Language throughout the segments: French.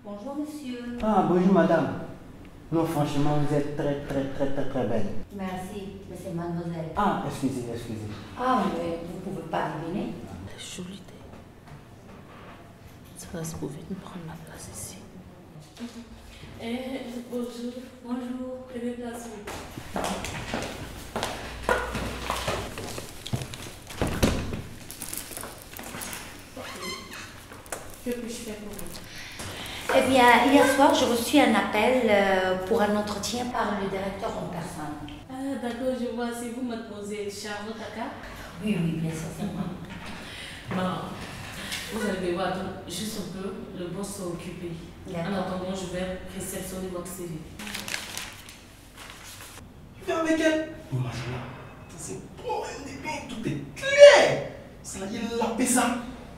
Bonjour monsieur. Ah, bonjour madame. Non, franchement, vous êtes très belle. Merci, mais c'est mademoiselle. Ah, excusez. Ah, mais vous ne pouvez pas deviner. Jolie idée. Ça va se trouver de prendre ma place ici. Bonjour. Bonjour. Prenez place. Que puis-je faire pour vous? Eh bien, hier soir, j'ai reçu un appel pour un entretien par le directeur en personne. Ah, d'accord, je vois. C'est vous, mademoiselle Charlotte Taka? Oui, bien sûr, c'est moi. Bon, vous allez devoir attendre juste un peu. Le boss est occupé. En attendant, je vais réceptionner votre CV. Viens avec elle. Imagine, c'est bon, tout est clair. Ça y est, la paix ça.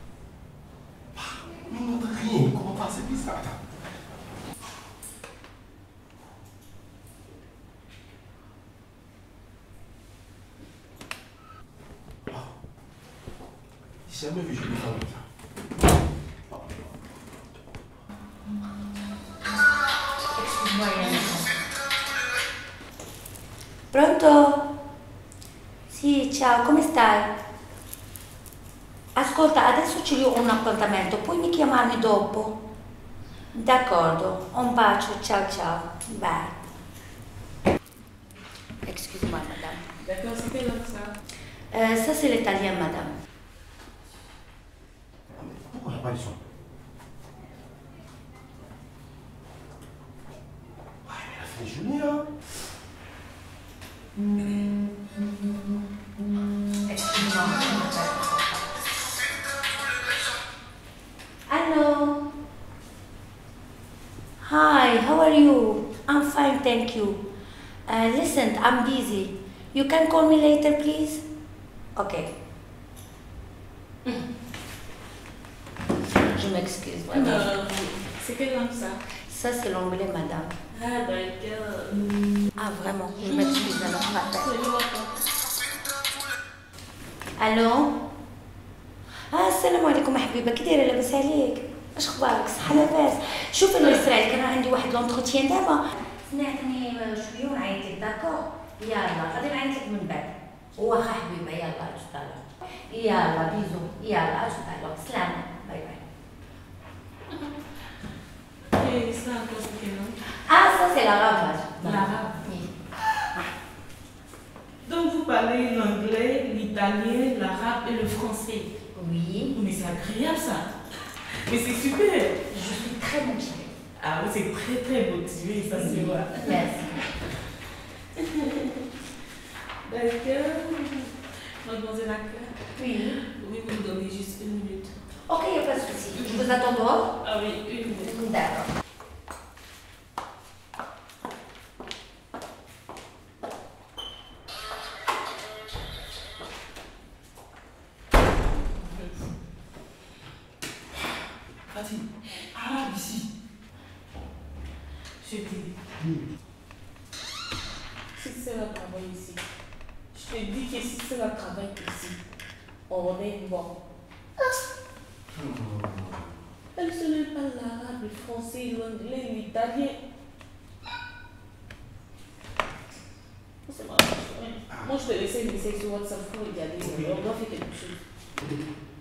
Mais on n'a rien. Comment ça, c'est bizarre. J'ai jamais vu une femme comme ça. Excuse-moi, Pronto? Sì, ciao, come stai? Ascolta, adesso ci ho un appuntamento, puoi mi chiamarmi dopo? D'accordo, un bacio, ciao, bye. Excuse-moi, madame. D'accord, c'était là ça. Ça, c'est l'italien, madame. Pourquoi il n'y a pas de son? Ah, mais elle a fait des journées, hein. Excuse-moi. Hello. Hi, how are you? I'm fine, thank you. Listen, I'm busy. You can call me later, please? Okay. Je m'excuse, vraiment. C'est quelle langue ça? Ça, c'est l'anglais, madame. Ah, d'accord. Ah, vraiment, je m'excuse, alors je m'appelle. الو السلام عليكم حبيبه، كي دايره؟ لاباس عليك؟ اش اخبارك؟ صحه لاباس؟ شوف اللي صرا لي، كان عندي واحد لونتروتيان دابا، سمعتني شويه ونعيط لك. داكور يلا غادي نعيط لك من بعد. واخا حبيبه، يلا اجتالو، يلا بيزو، يلا اجتالو، سلامه، باي باي. Et ça, encore, c'est quelle langue? Ah, ça c'est l'arabe. L'arabe. Oui. Donc, vous parlez l'anglais, l'italien, l'arabe et le français. Oui. Mais c'est agréable ça. Mais c'est super. Je suis très motivée. Ah oui, c'est très motivé, ça se voit. Merci. D'accord. Mademoiselle Aka. Oui. Oui, vous me donnez juste 1 minute. Ok, il n'y a pas de souci. Je vous attends dehors. Ah oui, 1 minute. D'accord. Fatih, arabe ici. Je te dis. Si c'est le travail ici, je te dis que si c'est le travail ici, on est bon. Elle ne sait pas l'arabe, le français, l'anglais, l'italien. C'est marrant. Moi, je te laisse un message sur WhatsApp pour regarder. On doit faire quelque chose.